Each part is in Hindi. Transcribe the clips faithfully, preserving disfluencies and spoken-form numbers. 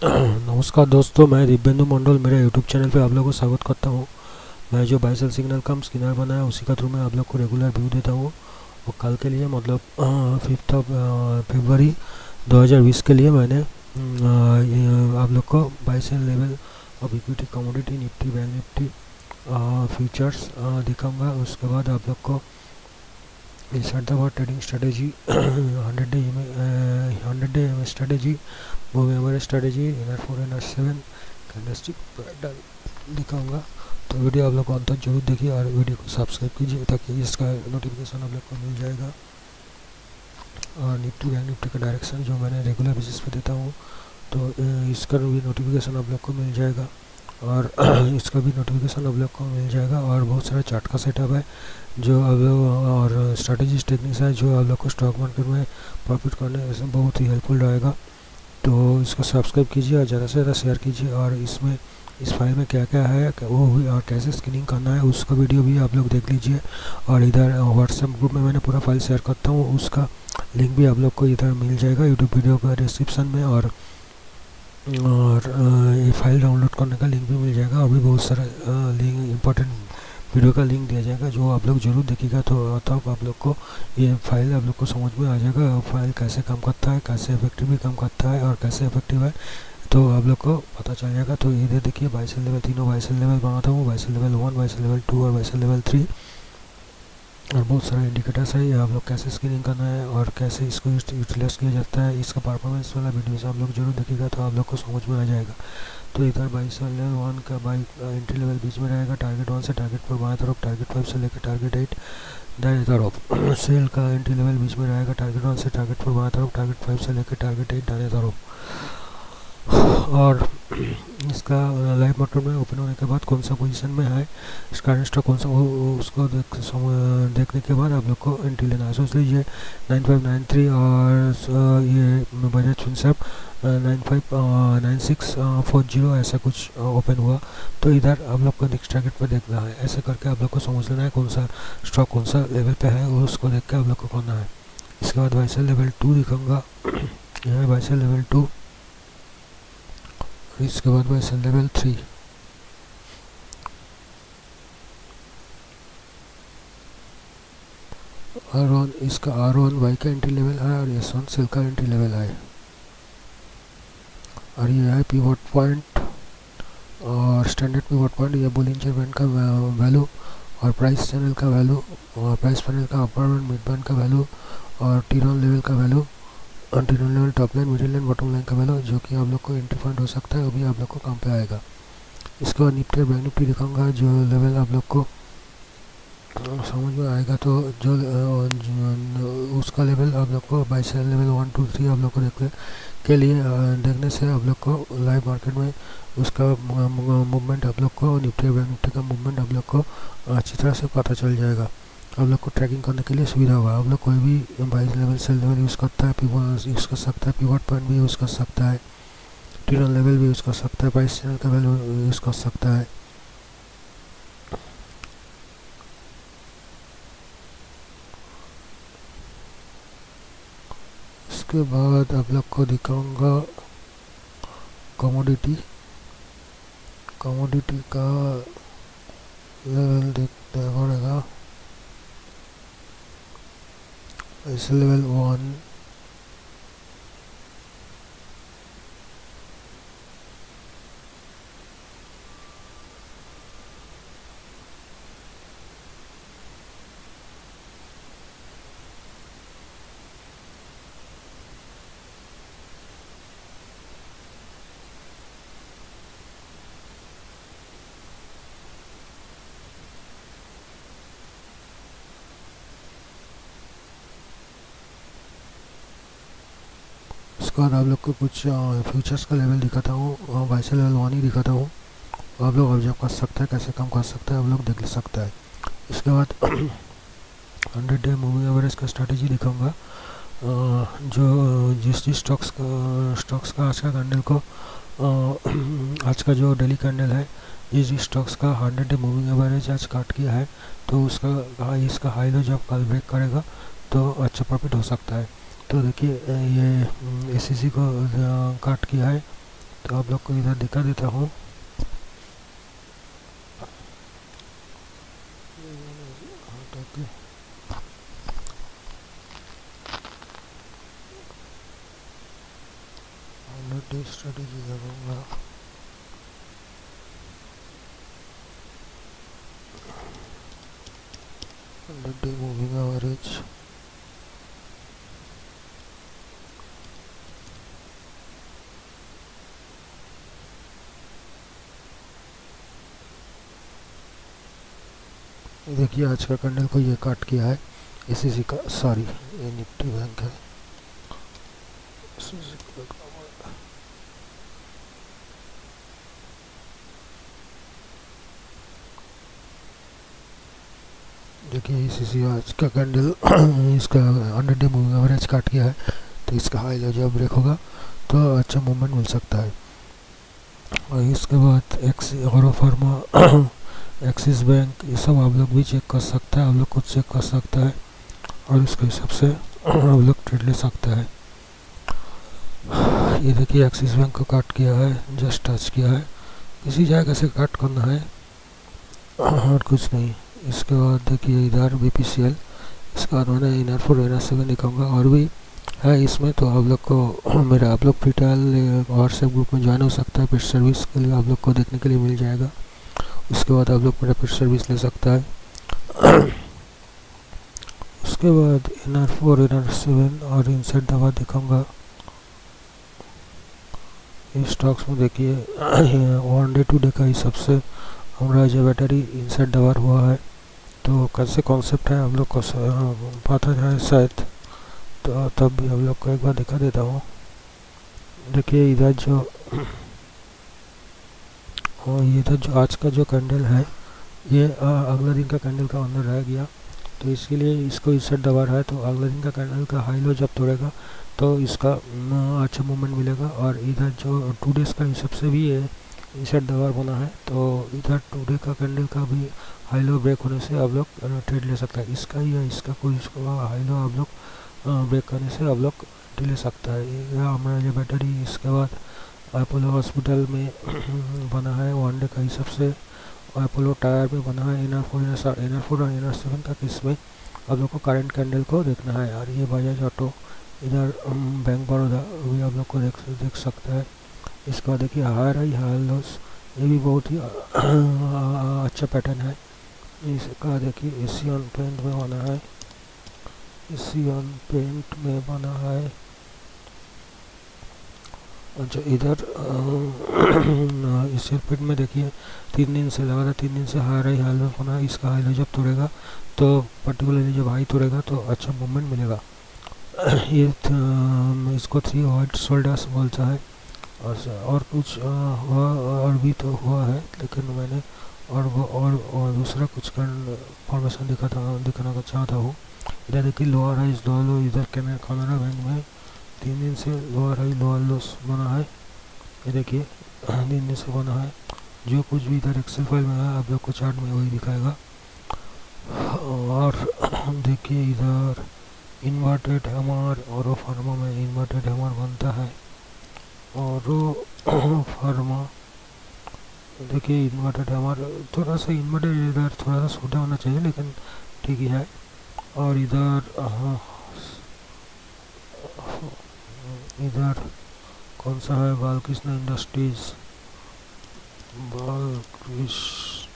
नमस्कार दोस्तों, मैं दिव्येंदु मंडल मेरे यूट्यूब चैनल पे आप लोगों को स्वागत करता हूँ। मैं जो buy sell signal cum screener बनाया उसी का थ्रू मैं आप लोग को रेगुलर व्यू देता हूँ। और कल के लिए मतलब फिफ्थ ऑफ फरवरी दो हज़ार बीस के लिए मैंने अ, ये आप लोग को buy sell level of equity commodity Nifty bank Nifty futures दिखाऊंगा। उसके बाद आप लोग को insert the word trading strategy, hundred day hundred day strategy, moving average strategy, inner four inner seven candlestick pattern दिखाऊंगा। तो वीडियो आप लोग को अंत तक जरूर देखिए और वीडियो को सब्सक्राइब कीजिए ताकि इसका नोटिफिकेशन आप लोग को मिल जाएगा। और निफ्टी बैंक निफ्टी का डायरेक्शन जो मैंने रेगुलर बेसिस पे देता हूँ तो इसका भी नोटिफिकेशन आप लोग को मिल जाएगा और इसका भी नोटिफिकेशन आप लोग को मिल जाएगा। और बहुत सारा चार्ट का सेटअप है जो आप लोग और स्ट्रैटेजी टेक्निक्स है जो आप लोग को स्टॉक मार्केट में प्रॉफिट करने में बहुत ही हेल्पफुल रहेगा। तो इसको सब्सक्राइब कीजिए और ज़्यादा से ज़्यादा शेयर कीजिए। और इसमें इस फाइल में क्या क्या है वो भी और कैसे स्कैनिंग करना है उसका वीडियो भी आप लोग देख लीजिए। और इधर व्हाट्सएप ग्रुप में मैंने पूरा फाइल शेयर करता हूँ, उसका लिंक भी आप लोग को इधर मिल जाएगा यूट्यूब वीडियो का डिस्क्रिप्शन में। और और ये फाइल डाउनलोड करने का लिंक भी मिल जाएगा और भी बहुत सारा लिंक इंपॉर्टेंट वीडियो का लिंक दिया जाएगा जो आप लोग जरूर देखिएगा। तो तब आप लोग को ये फाइल आप लोग को समझ में आ जाएगा फाइल कैसे काम करता है, कैसे इफेक्टिवली काम करता है और कैसे इफेक्टिव है, तो आप लोग को पता चल जाएगा। तो इधर देखिए बाई सेल लेवल तीनों बाई सेल लेवल बनाता हूँ, buy sell level one, buy sell level two और बाई सेल लेवल थ्री। और बहुत सारे इंडिकेटर्स है, ये आप लोग कैसे स्कैनिंग करना है और कैसे इसको यूटिलाइज किया जाता है, इसका परफॉर्मेंस वाला वीडियो से आप लोग जरूर देखिएगा तो आप लोग को समझ में आ जाएगा। तो इधर बाई सेल लेवल वन का बाई एंट्री लेवल बीच में रहेगा, टारगेट वन से टारगेट फोर बाएं तरफ, टारगेट फाइव से लेकर टारगेट एट दाएं तरफ। सेल का एंट्री लेवल बीच में रहेगा, टारगेट वन से टारगेट फोर बाएं तरफ, टारगेट फाइव से लेकर टारगेट एट दाएं तरफ। और इसका लाइव मार्केट में ओपन होने के बाद कौन सा पोजीशन में है, इसका स्टॉक कौन सा, वो उसको देख देखने के बाद आप लोग को एंट्री लेना है। सोच लीजिए नाइन फाइव नाइन थ्री और ये Bajaj Finserv nine five nine six four zero ऐसा कुछ ओपन हुआ, तो इधर आप लोग को नेक्स्ट टारगेट पर देखना है। ऐसे करके आप लोग को समझ लेना है कौन सा स्टॉक कौन सा लेवल पे है, उसको देख के आप लोग को करना है। इसके बाद बाई सेल लेवल टू दिखाऊंगा, यह है बाई सेल लेवल टू। इसके बाद buy sell level three, R one, इसका आर वन वाई का एंट्री लेवल है और एस वन सेल का एंट्री लेवल है। और ये है पिवट पॉइंट और स्टैंडर्ड पिवट पॉइंट, ये बोलिंजर बैंड का वैल्यू और प्राइस चैनल का वैल्यू और प्राइस पैनल का अपर बैंड मिड बैंड का वैल्यू और टीरॉन लेवल का वैल्यू और टीरॉन level top line middle line bottom line का वैल्यू जो कि आप लोग को एंट्री पॉइंट हो सकता है, वो भी आप लोग को काम पे आएगा। इसके बाद निफ्टी और बैंक निफ्टी दिखाऊंगा जो लेवल आप लोग को समझ में आएगा। तो जो, जो उसका लेवल आप लोग को buy sell level one two three आप लोग को देखने के लिए देखने से आप लोग को लाइव मार्केट में उसका मूवमेंट आप लोग को निफ्टी और बैंक निफ्टी का मूवमेंट आप लोग को अच्छी तरह से पता चल जाएगा। आप लोग को ट्रैकिंग करने के लिए सुविधा होगा। आप लोग कोई भी buy level sell level use करता है, पिवट यूज़ कर सकता है, पिवट पॉइंट भी यूज़ कर सकता है, टीरॉन लेवल भी यूज़ कर सकता है, प्राइस चैनल का वैल्यू यूज़ कर सकता है। इसके बाद आप लोग को दिखाऊंगा कमोडिटी कमोडिटी का लेवल देखना पड़ेगा। इस लेवल वन, उसके बाद आप लोग को कुछ फ्यूचर्स का लेवल दिखाता हूँ, बाई सेल लेवल वन ही दिखाता हूँ। आप लोग ऑब्जर्व कर सकते हैं कैसे काम कर सकते हैं, आप लोग देख सकते हैं। इसके बाद हंड्रेड डे मूविंग एवरेज का स्ट्रैटेजी दिखाऊंगा जो जिस जिस स्टॉक्स का स्टॉक्स का आज का कैंडल को आज का जो डेली कैंडल है, जिस जिस स्टॉक्स का हंड्रेड डे मूविंग एवरेज आज काट किया है तो उसका इसका हाई लो जब कल ब्रेक करेगा तो अच्छा प्रॉफिट हो सकता है। तो देखिए ये एस सी सी को काट किया है तो आप लोग को इधर दिखा देता हूँ। स्ट्रेटेजी लगाऊंगा, हंड्रेड डे मूविंग एवरेज, देखिए आज का कैंडल को ये काट किया है एससीसी का, सॉरी ये निफ्टी बैंक है। देखिए एससीसी आज का कैंडल इसका हंड्रेड डे मूविंग एवरेज काट किया है, तो इसका हाई लो जब ब्रेक होगा तो अच्छा मूवमेंट मिल सकता है। और इसके बाद एक्स और फार्मा, एक्सिस बैंक, ये सब आप लोग भी चेक कर सकते हैं, आप लोग खुद चेक कर सकते हैं और इसके हिसाब से आप लोग ट्रेड ले सकते हैं। ये देखिए एक्सिस बैंक को काट किया है, जस्ट टच किया है, इसी जगह से काट करना है और कुछ नहीं। इसके बाद देखिए इधर बीपीसीएल, इसके बाद मैंने इनर फोर इनर सेवन दिखाऊंगा और भी है इसमें, तो आप लोग को मेरा आप लोग फ्री ट्रायल व्हाट्सएप ग्रुप में ज्वाइन हो सकता है, पेड सर्विस के लिए आप लोग को देखने के लिए मिल जाएगा। उसके बाद आप लोग मेरा पेड सर्विस ले सकता है। उसके बाद इनर फोर इनर सेवन और इनसाइड दवा दिखाऊंगा। इस स्टॉक्स में देखिए वन डे टू डे का हिसाब से हमारा जो बैटरी इनसाइड दवा हुआ है, तो कैसे कॉन्सेप्ट है हम लोग को पता है शायद, तो तब भी हम लोग को एक बार दिखा देता हूँ। देखिए इधर जो और ये इधर जो आज का जो कैंडल है ये अगला दिन का कैंडल का अंदर रह गया, तो इसके लिए इसको इनसाइड दबा रहा है, तो अगला दिन का कैंडल का हाई लो जब तोड़ेगा तो इसका अच्छा मूवमेंट मिलेगा। और इधर जो टू डेज़ का हिसाब से भी ये इनसाइड दबार बना है, तो इधर टू डे का कैंडल का भी हाई लो ब्रेक होने से आप लोग ट्रेड ले सकते हैं। इसका या इसका कोई इसको हाई लो आप लोग ब्रेक करने से आप लोग ट्रेड ले सकता है। यह हमारा जो बैटरी इसके बाद अपोलो हॉस्पिटल में बना है वन डे का हिसाब से, अपोलो टायर में बना है इनर फोर इनर फोर और इनर सेवन तक। इसमें आप लोग को करंट कैंडल को देखना है। और ये बजाज ऑटो, इधर बैंक बड़ौदा भी आप लोग को देख देख सकते हैं। इसके बाद देखिए हायर हाई हायर लॉस, ये भी बहुत ही अच्छा पैटर्न है। इसका देखिए एशियन पेंट में बना है, एशियन पेंट में बना है। अच्छा इधर इस पेंट में देखिए तीन दिन से लगातार तीन दिन से हाई हाई हाई लो बना है। इसका हाई लो जब तोड़ेगा तो पर्टिकुलरली जब हाई तोड़ेगा तो अच्छा मूवमेंट मिलेगा। ये इसको थ्री वाइट सोल्डर्स बोलता है। और और कुछ हुआ और भी तो हुआ है, लेकिन मैंने और वो और, और दूसरा कुछ फॉर्मेशन दिखाता दिखाना चाहता हूँ। इधर देखिए लोअर हाई लोअर लो, इधर कैनरा बैंक में तीन दिन से लोअर हाई लोअर लोस बना है। ये देखिए तीन दिन से बना है। जो कुछ भी इधर एक्सेल फाइल में है आप लोग को चार्ट में वही दिखाएगा। और देखिए इधर इन्वर्टेड हैमर और फार्मा में इन्वर्टेड हैमर बनता है। और फार्मा देखिए इन्वर्टेड हैमर थोड़ा सा इन्वर्टेड इधर थोड़ा सा छोटा होना चाहिए, लेकिन ठीक ही है। और इधर इधर कौन सा है, बालकृष्ण इंडस्ट्रीज, बालकृष्ण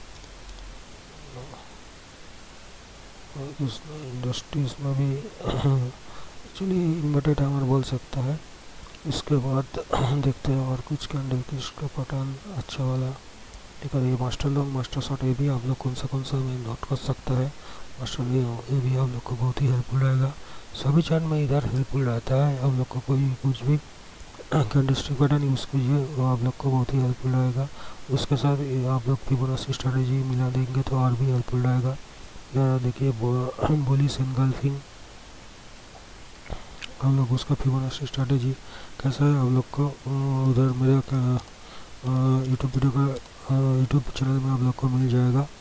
बालकृष्ण इंडस्ट्रीज में भी एक्चुअली इन्वर्टेड हैमर बोल सकता है। इसके बाद देखते हैं और कुछ कैंडल की इसका पैटर्न अच्छा वाला। ठीक है, ये मास्टर लॉन्ग मास्टर शॉर्ट ये भी आप लोग कौन सा कौन सा में नोट कर सकता है। मास्टर भी ये भी आप लोग को बहुत ही हेल्पफुल रहेगा। सभी चार्ट में इधर हेल्पफुल रहता है। आप लोग को कोई कुछ भी कैंडलस्टिक पैटर्न यूज़ कीजिए वो आप लोग को बहुत ही हेल्पफुल रहेगा। उसके साथ आप लोग फिबोनाची स्ट्रैटेजी मिला देंगे तो और भी हेल्पफुल रहेगा। या देखिए बुलिश एनगल्फिंग, हम लोग उसका फिबोनाची स्ट्रैटेजी कैसा है आप लोग को उधर मेरे यूट्यूब वीडियो का यूट्यूब चैनल में आप लोग को मिल जाएगा।